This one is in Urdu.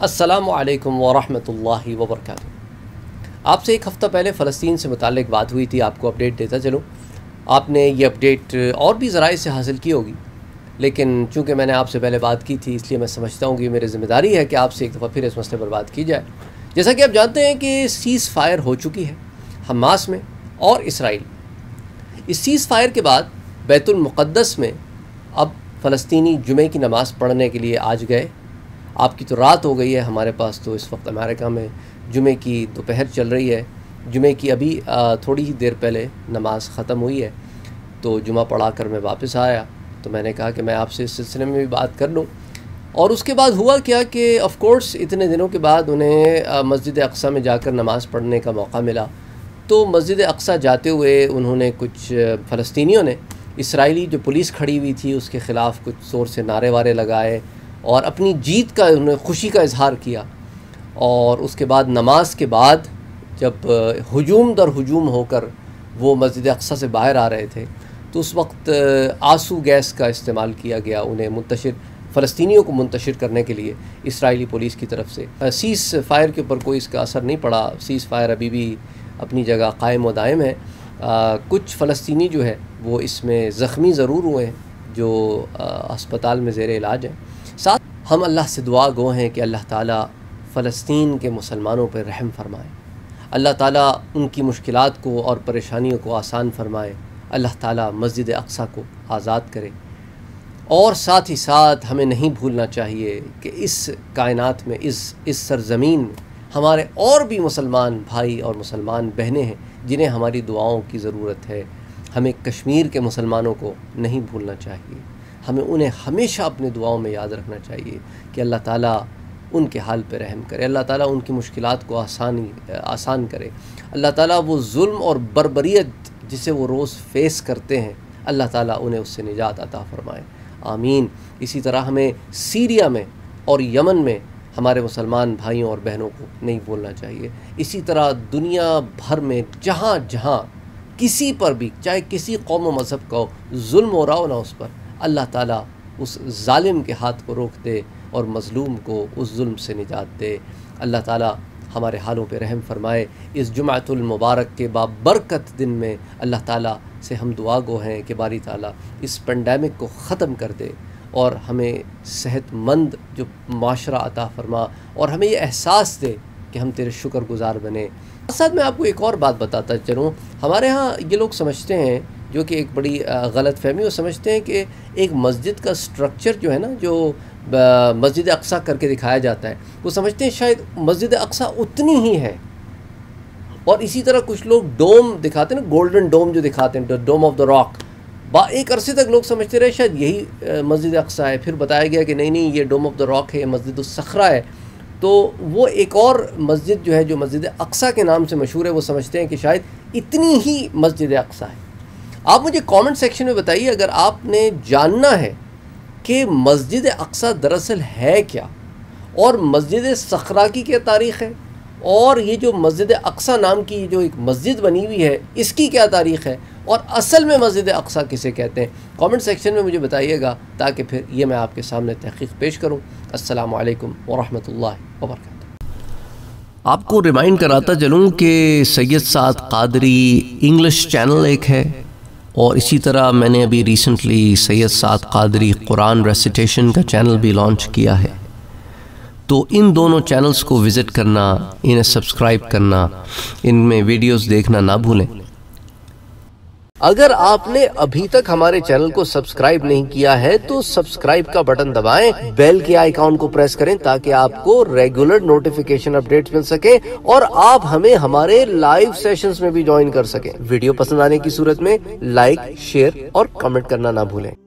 السلام علیکم ورحمۃ اللہ وبرکاتہ۔ آپ سے ایک ہفتہ پہلے فلسطین سے متعلق بات ہوئی تھی، آپ کو اپڈیٹ دیتا چلوں۔ آپ نے یہ اپڈیٹ اور بھی ذرائع سے حاصل کی ہوگی، لیکن چونکہ میں نے آپ سے پہلے بات کی تھی اس لیے میں سمجھتا ہوں کہ میری ذمہ داری ہے کہ آپ سے ایک دفعہ پھر اس مسئلے پر بات کی جائے۔ جیسا کہ آپ جانتے ہیں کہ سیز فائر ہو چکی ہے حماس میں اور اسرائیل۔ اس سیز فائر کے بعد بیت المقدس میں اب فلسطینی جمعے کی نماز پڑھنے کے لیے آج گئے۔ آپ کی تو رات ہو گئی ہے، ہمارے پاس تو اس وقت امریکہ میں جمعے کی دوپہر چل رہی ہے۔ جمعے کی ابھی تھوڑی ہی دیر پہلے نماز ختم ہوئی ہے، تو جمعہ پڑھا کر میں واپس آیا تو میں نے کہا کہ میں آپ سے اس سلسلے میں بھی بات کر لوں۔ اور اس کے بعد ہوا کیا کہ آف کورس اتنے دنوں کے بعد انہیں مسجد اقصیٰ میں جا کر نماز پڑھنے کا موقع ملا، تو مسجد اقصیٰ جاتے ہوئے انہوں نے کچھ فلسطینیوں نے اسرائیلی جو پولیس کھڑی ہوئی تھی اس کے خلاف کچھ زور سے نعرے وارے لگائے اور اپنی جیت کا انہوں نے خوشی کا اظہار کیا۔ اور اس کے بعد نماز کے بعد جب ہجوم در ہجوم ہو کر وہ مسجد اقصیٰ سے باہر آ رہے تھے تو اس وقت آنسو گیس کا استعمال کیا گیا انہیں فلسطینیوں کو منتشر کرنے کے لیے اسرائیلی پولیس کی طرف سے۔ سیز فائر کے اوپر کوئی اس کا اثر نہیں پڑا، سیز فائر ابھی بھی اپنی جگہ قائم و دائم ہے۔ کچھ فلسطینی جو ہے وہ اس میں زخمی ضرور ہوئے ہیں جو ہسپتال میں زیر علاج ہیں۔ ساتھ ہم اللہ سے دعا گو ہیں کہ اللہ تعالیٰ فلسطین کے مسلمانوں پر رحم فرمائے، اللہ تعالیٰ ان کی مشکلات کو اور پریشانیوں کو آسان فرمائے، اللہ تعالیٰ مسجد اقصیٰ کو آزاد کرے۔ اور ساتھ ہی ساتھ ہمیں نہیں بھولنا چاہیے کہ اس کائنات میں اس سرزمین میں ہمارے اور بھی مسلمان بھائی اور مسلمان بہنیں ہیں جنہیں ہماری دعاؤں کی ضرورت ہے۔ ہمیں کشمیر کے مسلمانوں کو نہیں بھولنا چاہیے، ہمیں انہیں ہمیشہ اپنے دعاؤں میں یاد رکھنا چاہیے کہ اللہ تعالیٰ ان کے حال پہ رحم کرے، اللہ تعالیٰ ان کی مشکلات کو آسان کرے، اللہ تعالیٰ وہ ظلم اور بربریت جسے وہ روز فیس کرتے ہیں اللہ تعالیٰ انہیں اس سے نجات عطا فرمائے، آمین۔ اسی طرح ہمیں سیریا میں اور یمن میں ہمارے مسلمان بھائیوں اور بہنوں کو نہیں بھولنا چاہیے۔ اسی طرح دنیا بھر میں جہاں جہاں کسی پر بھی چاہے کسی قوم و مذہب کا ظلم ہو رہا ہو نہ اس پر، اللہ تعالیٰ اس ظالم کے ہاتھ کو روک دے اور مظلوم کو اس ظلم سے نجات دے۔ اللہ تعالیٰ ہمارے حالوں پہ رحم فرمائے۔ اس جمعۃ المبارک کے بابرکت دن میں اللہ تعالیٰ سے ہم دعا گو ہیں کہ باری تعالیٰ اس پینڈیمک کو ختم کر دے اور ہمیں صحت مند جو معاشرہ عطا فرما اور ہمیں یہ احساس دے کہ ہم تیرے شکر گزار بنیں۔ ساتھ میں آپ کو ایک اور بات بتاتا چلوں، ہمارے ہاں یہ لوگ سمجھتے ہیں جو کہ ایک بڑی غلط فہمی، وہ سمجھتے ہیں کہ ایک مسجد کا سٹرکچر جو ہے نا، جو مسجد اقصیٰ کر کے دکھایا جاتا ہے، وہ سمجھتے ہیں شاید مسجد اقصیٰ اتنی ہی ہے۔ اور اسی طرح کچھ لوگ ڈوم دکھاتے ہیں نا، گولڈن ڈوم جو دکھاتے ہیں، ڈوم آف دا راک، ایک عرصے تک لوگ سمجھتے رہے شاید یہی مسجد اقصیٰ ہے، پھر بتایا گیا کہ نہیں یہ ڈوم آف دا راک ہے، یہ مسجد الصخرہ ہے۔ تو وہ ایک اور مسجد جو ہے جو مسجد اقصیٰ کے نام سے مشہور ہے، وہ سمجھتے ہیں کہ شاید اتنی ہی مسجد اقصیٰ ہے۔ آپ مجھے کامنٹ سیکشن میں بتائیے اگر آپ نے جاننا ہے کہ مسجد اقصیٰ دراصل ہے کیا، اور مسجد صخرہ کی کیا تاریخ ہے، اور یہ جو مسجد اقصیٰ نام کی جو ایک مسجد بنی ہوئی ہے اس کی کیا تاریخ ہے، اور اصل میں مسجد اقصیٰ کسے کہتے ہیں، کامنٹ سیکشن میں مجھے بتائیے گا تاکہ پھر یہ میں آپ کے سامنے تحقیق پیش کروں۔ السلام علیکم ورحمۃ اللہ وبرکاتہ۔ آپ کو ریمائنڈ کراتا چلوں کہ سید سعد قادری انگلش چینل ایک ہے، اور اسی طرح میں نے ابھی ریسنٹلی سید سعد قادری قرآن ریسیٹیشن کا چینل بھی لانچ کیا ہے، تو ان دونوں چینلز کو وزٹ کرنا، انہیں سبسکرائب کرنا، ان میں ویڈیوز دیکھنا نہ بھولیں۔ اگر آپ نے ابھی تک ہمارے چینل کو سبسکرائب نہیں کیا ہے تو سبسکرائب کا بٹن دبائیں، بیل کے آئیکن کو پریس کریں تاکہ آپ کو ریگولر نوٹیفیکیشن اپڈیٹس مل سکے اور آپ ہمیں ہمارے لائیو سیشنز میں بھی جوائن کر سکیں۔ ویڈیو پسند آنے کی صورت میں لائک، شیئر اور کمنٹ کرنا نہ بھولیں۔